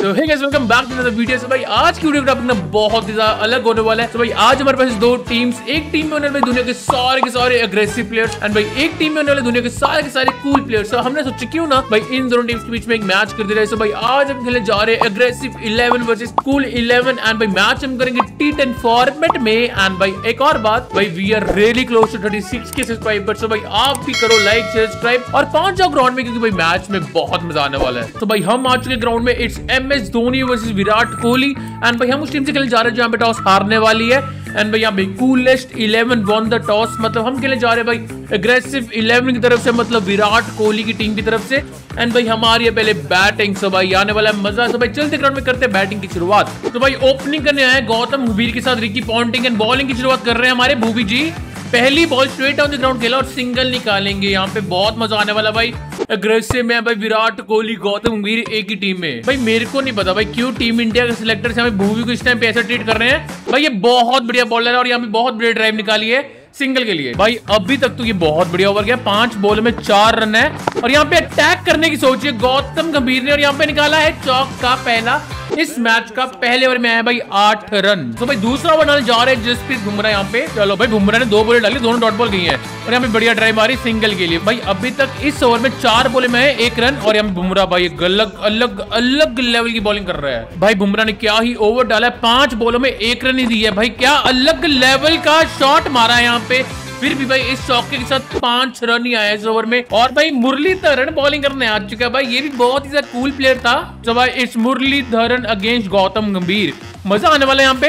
तो hey guys welcome back to another video. So भाई आज की वीडियो का टॉपिक ना बहुत ही ज्यादा अलग होने वाला है। तो भाई आज हमारे पास दो टीम्स, एक टीम में होने वाले दुनिया के सारे अग्रेसिव प्लेयर्स एंड भाई एक टीम में होने वाले दुनिया के सारे कूल प्लेयर्स। तो हमने सोचा क्यों ना भाई इन दोनों टीम्स के बीच में एक मैच कर दे रहे हैं। सो भाई आज हम खेलने जा रहे हैं अग्रेसिव 11 वर्सेस कूल 11 एंड भाई मैच हम करेंगे T10 फॉर्मेट में। एंड भाई एक और बात, भाई we are really close to 36 के सब्सक्राइबर्स। तो भाई आप भी करो लाइक शेयर सब्सक्राइब और पहुंच जाओ ग्राउंड में, क्योंकि भाई मैच में बहुत मजा आने वाला है। तो भाई हम आ चुके ग्राउंड में, it's MS Dhoni versus Virat Kohli and भाई हम उस टीम से खेलने जा रहे हैं जहां पे टॉस हारने वाली है। एंड भाई यहाँ पे कूलेस्ट 11 वन द टॉस, मतलब हम खेलने जा रहे हैं भाई अग्रेसिव 11 की तरफ से, मतलब विराट कोहली की टीम की तरफ से। एंड भाई हमारी है पहले बैटिंग। सो भाई आने वाला है मजा। तो भाई चलते ग्राउंड में करते हैं बैटिंग की शुरुआत। तो भाई ओपनिंग करने आए गौतम गंभीर के साथ रिकी पॉन्टिंग एंड बॉलिंग की शुरुआत कर रहे हैं हमारे भूवी जी। पहली ball straight on the ground खेला और सिंगल निकालेंगे। यहाँ पे बहुत मजा आने वाला भाई। अग्रेसिव में भाई विराट कोहली गौतम गंभीर एक ही टीम में। भाई मेरे को नहीं पता भाई क्यों टीम इंडिया के सिलेक्टर्स हमें भूवी को इस टाइम पे ऐसा ट्रीट कर रहे हैं। भाई ये बहुत बढ़िया बॉलर है और यहाँ पे बहुत बढ़िया ड्राइव निकाली है सिंगल के लिए। भाई अभी तक तो ये बहुत बढ़िया ओवर गया, 5 बॉल में 4 रन है और यहाँ पे अटैक करने की सोची है गौतम गंभीर ने और यहाँ पे निकाला है चौक का पहला। इस मैच का पहले ओवर में आया भाई 8 रन। तो भाई दूसरा ओवर डालने जा रहे हैं जसप्रीत बुमराह यहाँ पे। चलो भाई बुमराह ने 2 बॉल डाली, दोनों डॉट बॉल गई है और यहाँ पे बढ़िया ड्राइव आ रही सिंगल के लिए। भाई अभी तक इस ओवर में 4 बॉल में है 1 रन और यहाँ पे बुमराह भाई अलग लेवल की बॉलिंग कर रहा है। भाई बुमराह ने क्या ही ओवर डाला है, 5 बॉलों में 1 रन ही दी है। भाई क्या अलग लेवल का शॉट मारा है यहाँ पे, फिर भी भाई इस चौके के साथ 5 रन ही आया इस ओवर में। और भाई मुरलीधरन बॉलिंग करने आ चुका है। भाई ये भी बहुत ही ज्यादा कूल प्लेयर था। तो भाई इस मुरलीधरन अगेंस्ट गौतम गंभीर मजा आने वाला है। यहाँ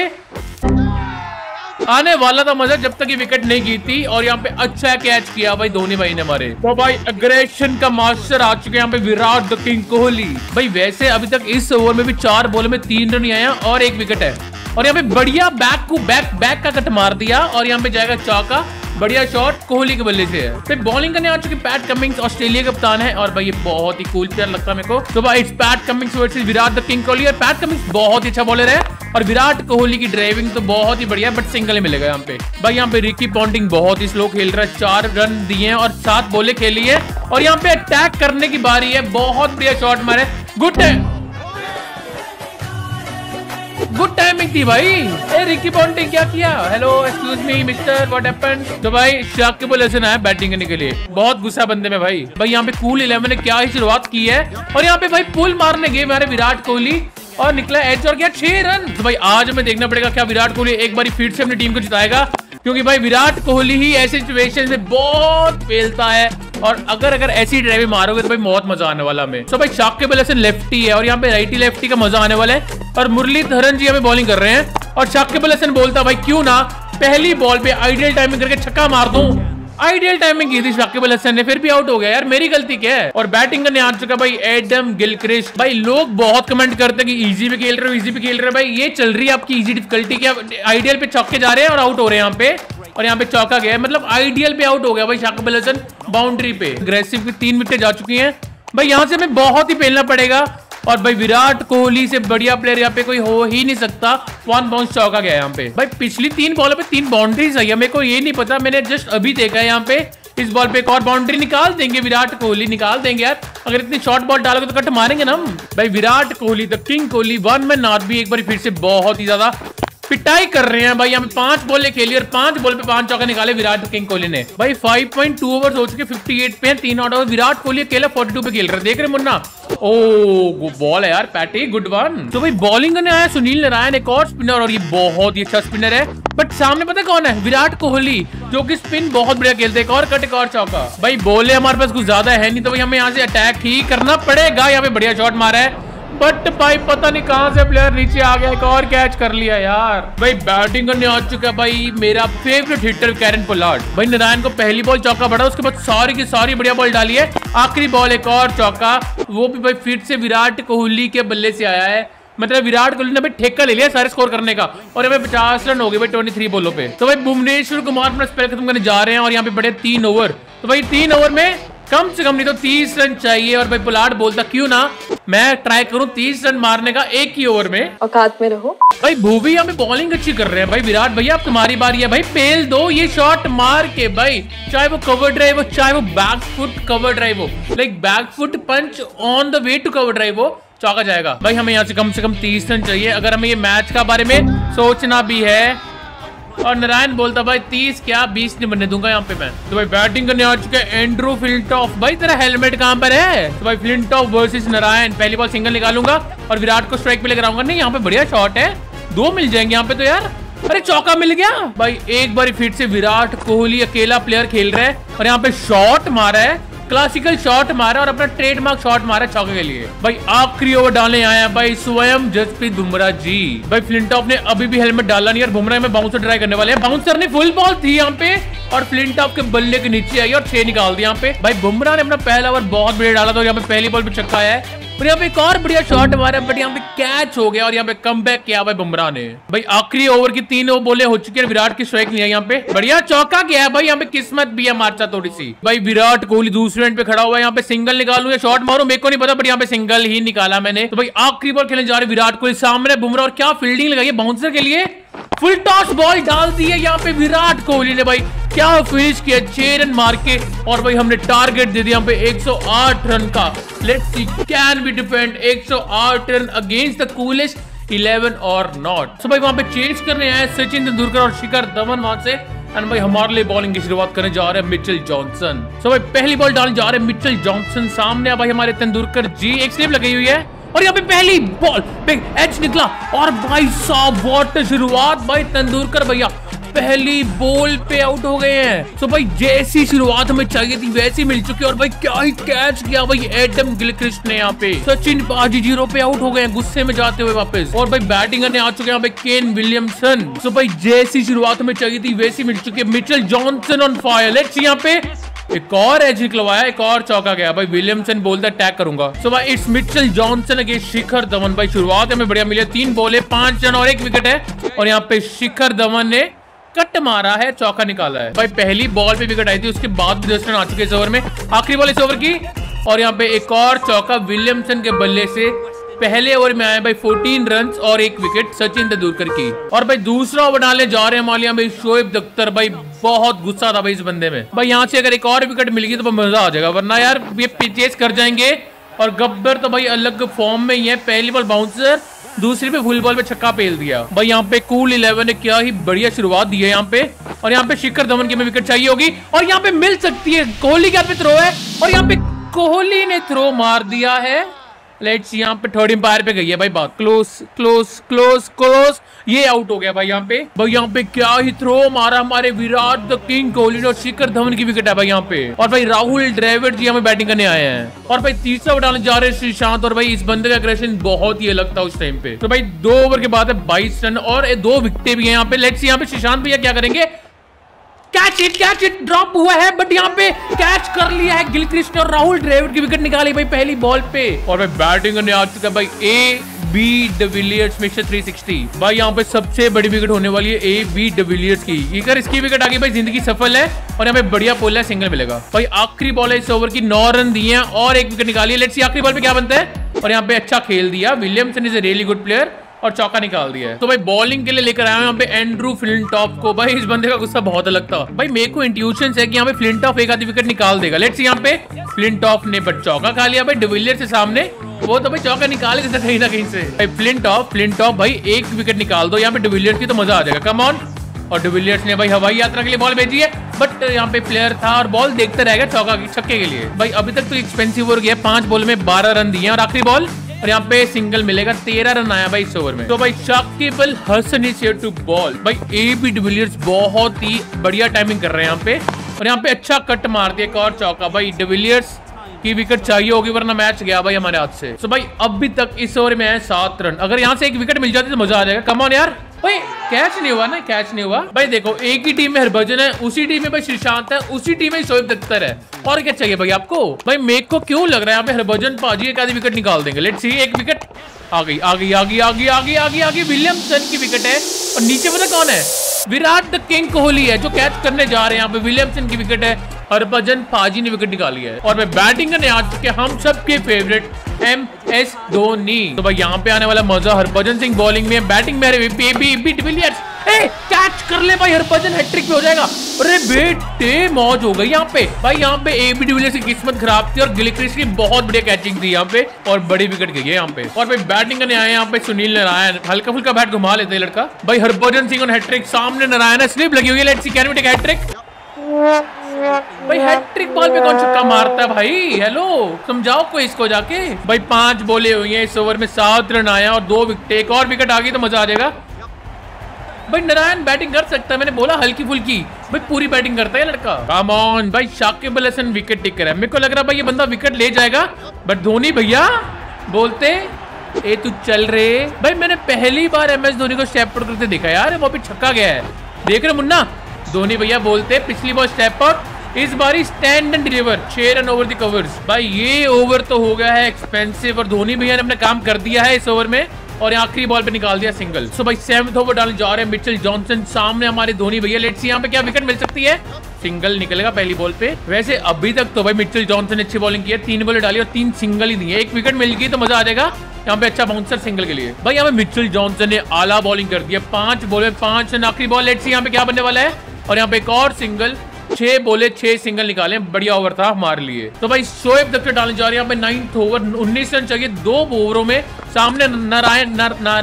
पे आने वाला था मजा जब तक ये विकेट नहीं गिरती और यहाँ पे अच्छा कैच किया भाई धोनी भाई ने हमारे। तो भाई अग्रेशन का मास्टर आ चुके हैं यहाँ पे विराट द किंग कोहली। भाई वैसे अभी तक इस ओवर में भी 4 बॉल में 3 रन ही आया और 1 विकेट है और यहाँ पे बढ़िया बैक का कट मार दिया और यहाँ पे जाएगा चौका। बढ़िया शॉट कोहली के बल्ले से है। फिर बॉलिंग करने आ चुके पैट कमिंग्स, ऑस्ट्रेलिया का कप्तान है और भाई ये बहुत ही कूल प्लेयर लगता है मेरे को। तो भाई it's Pat Cummins versus Virat the king Kohli और पैट कमिंग्स बहुत ही अच्छा बॉलर है और विराट कोहली की ड्राइविंग तो बहुत ही बढ़िया है, बट सिंगल ही मिलेगा यहाँ पे। भाई यहाँ पे रिकी पॉन्टिंग बहुत ही स्लो खेल रहा है, 4 रन दिए हैं और 7 बॉलें खेली है और यहाँ पे अटैक करने की बारी है। बहुत बढ़िया शॉट मारे, गुड टाइमिंग थी भाई। ए रिकी पॉन्टिंग क्या किया? Hello excuse me mister, what happened? तो भाई शाकिब अल हसन आया बैटिंग करने के लिए, बहुत गुस्सा बंदे में भाई। भाई यहाँ पे कूल 11 ने क्या ही शुरुआत की है और यहाँ पे भाई पुल मारने गए हमारे विराट कोहली और निकला एज और क्या 6 रन। तो भाई आज हमें देखना पड़ेगा क्या विराट कोहली एक बार फिर से अपनी टीम को जिताएगा, क्योंकि भाई विराट कोहली ही ऐसी सिचुएशन में बहुत फेलता है और अगर ऐसी ड्राइव मारोगे तो भाई बहुत मजा आने वाला हमें। तो भाई शाकिब अल हसन लेफ्टी है और यहाँ पे राइटी लेफ्टी का मजा आने वाला है और मुरलीधरन जी हमें बॉलिंग कर रहे हैं और शाकिब अल हसन बोलता भाई क्यों ना पहली बॉल पे आइडियल टाइमिंग करके छक्का मार दूं। आइडियल टाइमिंग की थी शाकिब अल हसन ने, फिर भी आउट हो गया यार, मेरी गलती क्या है। और बैटिंग करने आ चुका भाई एडम गिलक्रिस्ट। भाई लोग बहुत कमेंट करते हैं कि इजी पे खेल रहे हो, इजी पे खेल रहे हो। भाई ये चल रही है आपकी इजी डिफिकल्टी, क्या आइडियल पे चौके जा रहे हैं और आउट हो रहे हैं यहाँ पे और यहाँ पे चौका गया है, मतलब आइडियल पे आउट हो गया भाई शाकिब अल हसन बाउंड्री पे। अग्रेसिव की 3 विकेट जा चुकी हैं भाई, यहाँ से हमें बहुत ही पेलना पड़ेगा और भाई विराट कोहली से बढ़िया प्लेयर यहाँ पे कोई हो ही नहीं सकता। 1 बाउंस चौका गया यहाँ पे। भाई पिछली 3 बॉलों पे 3 बाउंड्रीज आई है, मेरे को ये नहीं पता, मैंने जस्ट अभी देखा है। यहाँ पे इस बॉल पे एक और बाउंड्री निकाल देंगे विराट कोहली, निकाल देंगे यार। अगर इतनी शॉर्ट बॉल डालोगे तो कट मारेंगे ना हम। भाई Virat Kohli the king Kohli 1 man army एक बार फिर से बहुत ही ज्यादा पिटाई कर रहे हैं। भाई यहाँ पे 5 बॉलें खेली और 5 बॉल पे 5 चौके निकाले विराट किंग कोहली ने। भाई 5.2 ओवर्स हो चुके, 58 पे हैं, 3 आउट और विराट कोहली अकेला 42 पे खेल रहे हैं। देख रहे मुन्ना, ओ बॉल है यार पैटी, गुड वन। तो भाई बॉलिंग करने आया सुनील नारायण, एक और स्पिनर और ये बहुत ही अच्छा स्पिनर है, बट सामने पता कौन है? विराट कोहली, जो कि स्पिन बहुत बढ़िया खेलते हैं। एक और कट, एक और चौका। भाई बोले हमारे पास कुछ ज्यादा है नहीं, तो भाई हमें यहाँ से अटैक ही करना पड़ेगा। यहाँ पे बढ़िया शॉट मारा है बट भाई पता नहीं कहां से प्लेयर नीचे आ गया, एक और कैच कर लिया यार। भाई बैटिंग करने आ चुका है भाई मेरा फेवरेट हिटर कैरन पोलार्ड। भाई नारायण को पहली बॉल चौका पड़ा, उसके बाद सारी की सारी बढ़िया बॉल डाली है। आखिरी बॉल एक और चौका, वो भी भाई फिर से विराट कोहली के बल्ले से आया है। मतलब विराट कोहली ने भाई ठेका ले लिया सारे स्कोर करने का और हमें 50 रन हो गए भाई 23 बॉलों पे। तो भाई भुवनेश्वर कुमार अपना स्पेल खत्म करने जा रहे हैं और यहाँ पे बड़े 3 ओवर। तो भाई 3 ओवर में कम से कम नहीं तो 30 रन चाहिए और भाई पोलार्ड बोलता क्यों ना मैं ट्राई करूं 30 रन मारने का एक ही ओवर में, औकात में रहो। भाई भूवी यहाँ पे बॉलिंग अच्छी कर रहे हैं। भाई विराट भैया अब तुम्हारी बारी है भाई, पेल दो ये शॉट मार के भाई, चाहे वो कवर ड्राइव हो चाहे वो बैक फुट कवर ड्राइव हो, like back foot punch on the way to cover drive हो, चौका जाएगा भाई। हमें यहाँ से कम 30 रन चाहिए अगर हमें ये मैच का बारे में सोचना भी है। और नारायण बोलता भाई 30 क्या 20 नहीं बनने दूंगा यहाँ पे मैं। तो भाई बैटिंग करने आ चुके हैं एंड्रू फ्लिंटॉफ। भाई तेरा हेलमेट कहाँ पर है? तो भाई फ्लिंटॉफ वर्सेस नारायण। पहली बॉल सिंगल निकालूंगा और विराट को स्ट्राइक पे लेकर आऊंगा। नहीं यहाँ पे बढ़िया शॉट है, 2 मिल जाएंगे यहाँ पे तो यार। अरे चौका मिल गया भाई। एक बार फिर से विराट कोहली अकेला प्लेयर खेल रहा है और यहाँ पे शॉट मारा है, क्लासिकल शॉट मारा और अपना ट्रेडमार्क शॉट मारा चौके के लिए। भाई आखिरी ओवर डालने आया है भाई स्वयं जसप्रीत बुमराह जी। भाई फ्लिंटॉफ ने अभी भी हेलमेट डाला नहीं और बुमराह में बाउंसर ट्राई करने वाले हैं। बाउंसर ने फुल बॉल थी यहाँ पे और फ्लिंटॉफ के बल्ले के नीचे आई और 6 निकाल दिया यहाँ पे। भाई बुमराह ने अपना पहला ओवर बहुत बढ़िया डाला था। यहाँ पे पहली बॉल पे छक्का आया है और यहाँ पे एक और बढ़िया शॉट मारा बट यहाँ पे कैच हो गया और यहाँ पे कमबैक किया भाई बुमराह ने। भाई आखिरी ओवर की 3 बॉलें हो चुकी है, विराट की स्ट्राइक नहीं है यहाँ पे। बढ़िया चौका किया है भाई। यहाँ पे किस्मत भी है मार्चा थोड़ी सी। भाई विराट कोहली दूसरे एंड पे खड़ा हुआ है। यहाँ पे सिंगल निकालू या शॉट मारू मेरे को नहीं पता बट यहाँ पे सिंगल ही निकाला मैंने। तो भाई आखिरी बॉल खेलने जा रहे विराट कोहली, सामने बुमराह और क्या फील्डिंग लगाई है बाउंसर के लिए। फुल टॉस बॉल डाल दी है यहाँ पे विराट कोहली ने। भाई क्या फिनिश किया 6 रन मार के और भाई हमने टारगेट दे दिया यहाँ पे 108 रन का। Let's see can be defend 108 run against the coolest 11 और नॉट। तो भाई वहां पे चेंज करने आए सचिन तेंदुलकर और शिखर धवन वहां से। एंड भाई हमारे लिए बॉलिंग की शुरुआत करने जा रहे हैं मिचेल जॉनसन। तो भाई पहली बॉल डालने जा रहे हैं मिचेल जॉनसन। सामने भाई हमारे तेंदुलकर जी, एक स्लिप लगी हुई है और यहाँ पे पहली बॉल पे एज निकला और भाई साहब व्हाट शुरुआत भाई। तेंदुलकर भैया पहली बॉल पे आउट हो गए हैं। तो भाई जैसी शुरुआत हमें चाहिए थी वैसी मिल चुकी है और भाई क्या ही कैच किया भाई एडम गिलक्रिस्ट ने। यहाँ पे सचिन पाजी 0 पे आउट हो गए हैं गुस्से में जाते हुए वापस। और भाई बैटिंग करने आ चुके हैं यहाँ पे केन विलियमसन। तो भाई जैसी शुरुआत हमें चाहिए थी वैसी मिल चुकी है। Mitchell Johnson on fire. Let's see यहाँ पे एक और एज निकलवाया, एक और चौका गया भाई। विलियमसन बोलता है टैग करूंगा। सो भाई it's Mitchell Johnson against Shikhar Dhawan. भाई शुरुआत हमें बढ़िया मिली, 3 बॉलें 5 रन और 1 विकेट है और यहाँ पे शिखर धवन ने कट मारा है, चौका निकाला है। भाई पहली बॉल पे विकेट आई थी, उसके बाद 10 रन आ चुके इस ओवर में। आखिरी बॉल इस ओवर की और यहाँ पे एक और चौका विलियमसन के बल्ले से। पहले ओवर में आए भाई 14 रन और 1 विकेट सचिन तेंदुलकर की। और भाई दूसरा ओवर डालने जा रहे हैं मालिया भाई शोएब अख्तर। भाई बहुत गुस्सा था भाई इस बंदे में। भाई यहाँ से अगर एक और विकेट मिल गई तो मजा आ जाएगा, वरना यार ये चेस कर जाएंगे। और गब्बर तो भाई अलग फॉर्म में ही है। पहली बॉल बाउंसर, दूसरी पे फुल बॉल पे छक्का पेल दिया। भाई यहाँ पे कूल 11 ने क्या ही बढ़िया शुरुआत दी है यहाँ पे। और यहाँ पे शिखर धवन की हमें विकेट चाहिए होगी और यहाँ पे मिल सकती है। कोहली के हाथ पे थ्रो है और यहाँ पे कोहली ने थ्रो मार दिया है। लेट्स यहाँ पे थर्ड एम्पायर पे गई है भाई बात। क्लोज क्लोज क्लोज क्लोज, ये आउट हो गया भाई यहाँ पे। भाई यहाँ पे क्या ही थ्रो मारा हमारे विराट द किंग कोहली और शिखर धवन की विकेट है भाई यहाँ पे। और भाई राहुल द्रविड़ जी हमें बैटिंग करने आए हैं और भाई तीसरा डालने जा रहे हैं श्रीशांत। और भाई इस बंदे का एग्रेशन बहुत ही अलग था उस टाइम पे। तो भाई 2 ओवर के बाद है 22 रन और 2 विकेटें भी है यहाँ पे। लेट्स यहाँ पे श्रीशांत भैया क्या करेंगे। कैच इट ड्रॉप हुआ है बट यहाँ पे कैच कर लिया है गिलक्रिस्ट ने और राहुल द्रविड़ की विकेट निकाली भाई पहली बॉल पे। और भाई बैटिंग करने आ चुका है भाई ए.बी. De Villiers mister 360। भाई यहाँ पे सबसे बड़ी विकेट होने वाली है ए.बी. डिविलियर्स की। अगर इसकी विकेट आ गई भाई जिंदगी सफल है और यहाँ पे बढ़िया पोल है, सिंगल मिलेगा। भाई आखिरी बॉल है इस ओवर की, 9 रन दिए हैं और 1 विकेट निकाली है। लेट्स सी आखिरी बॉल पे क्या बनता है। और यहाँ पे अच्छा खेल दिया Williamson, is a really good player और चौका निकाल दिया है। तो भाई बॉलिंग के लिए लेकर आया हूं यहाँ पे एंड्रू फ्लिंटॉफ को। भाई इस बंदे का गुस्सा बहुत अलग था। भाई मेरे को इंट्यूशन है कि यहाँ पे फ्लिंटॉफ एक आधी विकेट निकाल देगा। लेट्स सी यहाँ पे फ्लिंटॉफ ने बट चौका खा लिया भाई डिविलियर्स से सामने। वो तो भाई चौका निकालेगा कहीं ना कहीं से। भाई फ्लिंटॉफ भाई 1 विकेट निकाल दो यहाँ पे डिविलियर्स की तो मजा आ जाएगा। Come on. और डिविलियर्स ने भाई हवाई यात्रा के लिए बॉल भेजी है बट यहाँ पे प्लेयर था और बॉल देखते रहेगा चौका छक्के के लिए। भाई अभी तक तो एक्सपेंसिव हो गया, 5 बॉल में 12 रन दिए और आखिरी बॉल और यहाँ पे सिंगल मिलेगा। 13 रन आया भाई इस ओवर में। तो भाई Shakib Al Hasan is here to bowl. भाई ए.बी. डिविलियर्स बहुत ही बढ़िया टाइमिंग कर रहे हैं यहाँ पे और यहाँ पे अच्छा कट मार दिया, एक और चौका। भाई डिविलियर्स की विकेट चाहिए होगी वरना मैच गया भाई हमारे हाथ से। तो भाई अभी तक इस ओवर में है 7 रन। अगर यहाँ से एक विकेट मिल जाती तो मजा आ जाएगा। कम ऑन यार। भाई कैच नहीं हुआ ना, कैच नहीं हुआ। भाई देखो एक ही टीम में हरभजन है, उसी टीम में भाई श्रीशांत है, उसी टीम में शोएब अख्तर है। और क्या चाहिए भाई आपको। भाई मेरे को क्यों लग रहा है यहाँ पे हरभजन पाजी एक आधी विकेट निकाल देंगे। लेट्स सी, एक विकेट आ गई। विलियमसन की विकेट है और नीचे पता कौन है, विराट द किंग कोहली है जो कैच करने जा रहे हैं यहाँ पे। विलियमसन की विकेट है हरभजन पाजी ने विकेट निकाली है। और मैं बैटिंग करने आ चुके हम सबके फेवरेट MS धोनी। तो भाई यहाँ पे आने वाला मजा, हरभजन सिंह बॉलिंग में, बैटिंग में AB डिविलियर्स, कैच कर ले भाई, हरभजन हैट्रिक पे हो जाएगा। अरे बेटे मौज हो गई यहाँ पे भाई। यहाँ पे AB डिविलियर्स की किस्मत खराब थी और गिलक्रिस्ट की बहुत बढ़िया कैचिंग थी यहाँ पे और बड़ी विकेट गई है यहाँ पे। और भाई बैटिंग करने आए यहाँ पे सुनील नारायण, हल्का फुल्का बैट घुमा लेते हैं लड़का भाई। हरभजन सिंह और हैट्रिक, सामने नारायण, स्लिप लगी हुई है, let's see can we take hat trick. भाई हैट्रिक बॉल पे कौन छक्का मारता है भाई? हेलो, समझाओ कोई इसको जाके भाई। 5 बोले हुई हैं इस ओवर में, 7 रन आया और 2 विकेट। एक और विकेट आ गई तो मजा आ जाएगा भाई। नारायण बैटिंग कर सकता है, मैंने बोला हल्की फुल्की भाई, पूरी बैटिंग करता है लड़का। कम ऑन भाई, शाकिब अल हसन विकेट टेकर है। मेरे को लग रहा भाई ये बंदा विकेट ले जाएगा, बट धोनी भैया बोलते ए तू चल रे भाई। मैंने पहली बार MS धोनी को स्टेप आउट करते देखा यार, वो भी छक्का गया है, देख रहे मुन्ना। धोनी भैया बोलते पिछली बार स्टेप आउट, इस बारी stand and deliver, 6 run over the covers. भाई ये ओवर तो हो गया है एक्सपेंसिव और धोनी भैया ने अपना काम कर दिया है इस ओवर में और आखिरी बॉल पे निकाल दिया सिंगल। सो भाई 7th ओवर डालने जा रहे हैं मिचेल जॉनसन, सामने हमारे धोनी भैया। लेट्स सी यहाँ पे क्या विकेट मिल सकती है। सिंगल निकलेगा पहली बॉल पे। वैसे अभी तक तो भाई मिचेल जॉनसन ने अच्छी बॉलिंग की है, 3 बॉल डाली और 3 सिंगल ही दी है। एक विकेट मिल गई तो मजा आ जाएगा यहाँ पे, अच्छा बाउंसर सिंगल के लिए। भाई यहाँ पे मिचेल जॉनसन ने आला बॉलिंग कर दी है, 5 बॉल में 5 रन आखिरी बॉल। लेट्स सी यहाँ पे क्या बनने वाला है। और यहाँ पे एक और सिंगल, 6 बोले 6 सिंगल निकाले, बढ़िया ओवर था हमारे लिए। तो भाई शोएब अख्तर डालने जा रहे हैं यहाँ पे 9th ओवर, 19 रन चाहिए 2 ओवरों में। सामने नारायण,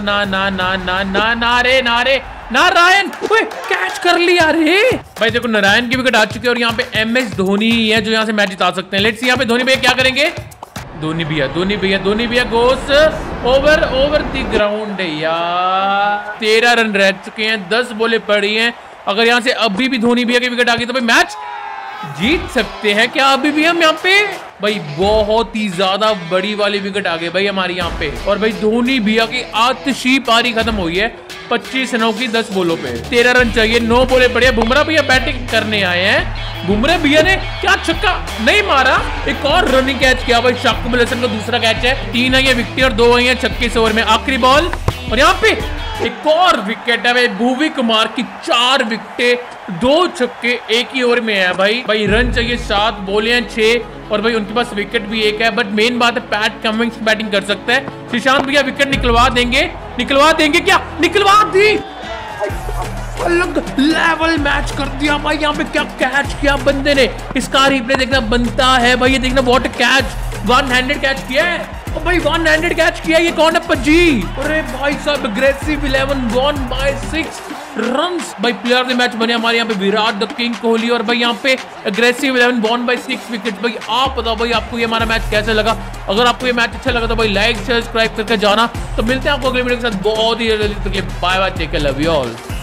नारायण कैच कर लिया रे भाई। देखो नारायण की विकेट आ चुकी है और यहाँ पे MS धोनी है जो यहाँ से मैच जिता सकते हैं। लेट्स सी यहाँ पे धोनी भैया क्या करेंगे। धोनी भैया गोस ओवर द ग्राउंड यार। 13 रन रह चुके हैं, 10 बोले पड़ी हैं। अगर यहाँ से अभी भी धोनी भैया की विकेट आ गई तो भाई मैच जीत सकते हैं क्या अभी भी हम यहाँ पे। भाई बहुत ही ज्यादा बड़ी वाली विकेट आ गई भाई हमारी यहाँ पे। और भाई धोनी भैया की आतिशी पारी खत्म हुई है 25 रनों की 10 बोलों पे। 13 रन चाहिए, 9 बोले पड़े। बुमराह भैया बैटिंग करने आए हैं। बुमराह भैया ने क्या छक्का नहीं मारा, एक और रनिंग कैच किया भाई। शाकिब अल हसन का दूसरा कैच है। 3 आई है विकेट और 2 आई है छक्के इस ओवर में। आखिरी बॉल और यहाँ पे एक और विकेट है भाई। भुवी कुमार की 4 विकेटें, 2 छक्के एक ही ओवर में है भाई। भाई रन चाहिए 7, बोले हैं 6 और भाई उनके पास विकेट भी एक है। बट मेन बात है पैट कमिंस बैटिंग कर सकता है। श्रीशांत भैया विकेट निकलवा देंगे क्या? निकलवा दी। अलग लेवल मैच कर दिया भाई। यहाँ पे क्या कैच किया बंदे ने, इसका रिप्ले देखना बनता है भाई। ये देखना व्हाट कैच, 1 हैंडेड कैच किया है भाई। 1 हैंडेड कैच किया, ये कौन है पजी? अरे भाई साहब अग्रेसिव 11 वन बाय 6 रन्स। भाई प्लेयर ऑफ द मैच बने हमारे यहाँ पे विराट द किंग कोहली। और भाई यहाँ पे अग्रेसिव 11 वन बाय 6 विकेट। भाई आप बताओ भाई आपको ये हमारा मैच कैसा लगा। अगर आपको ये मैच अच्छा लगा तो भाई लाइक शेयर सब्सक्राइब करके जाना। तो मिलते हैं आपको अगले वीडियो के साथ बहुत ही जल्दी। Bye bye, take care, love you all.